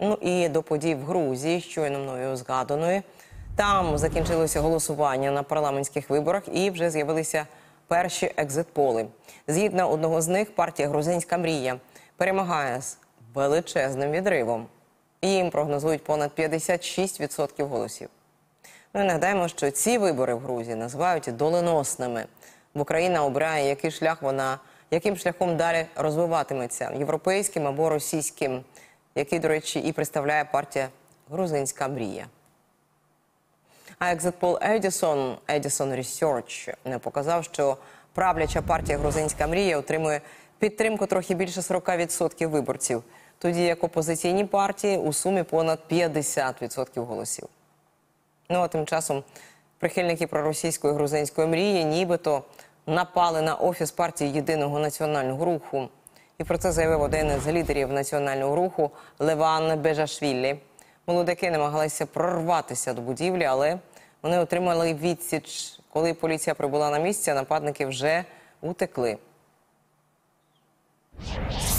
Ну і до подій в Грузії, щойно мною згаданої. Там закінчилося голосування на парламентських виборах і вже з'явилися перші екзит-поли. Згідно одного з них, партія «Грузинська мрія» перемагає з величезним відривом. Їм прогнозують понад 56% голосів. Ну і нагадаємо, що ці вибори в Грузії називають доленосними. Бо країна обирає, яким шляхом далі розвиватиметься – європейським або російським, який, до речі, і представляє партія «Грузинська мрія». А екзит-пол Edison Research показав, що правляча партія «Грузинська мрія» отримує підтримку трохи більше 40% виборців, тоді як опозиційні партії у сумі понад 50% голосів. Ну а тим часом прихильники проросійської грузинської мрії нібито напали на офіс партії Єдиного національного руху. І про це заявив один з лідерів національного руху Леван Бежашвілі. Молодики намагалися прорватися до будівлі, але вони отримали відсіч. Коли поліція прибула на місце, нападники вже утекли.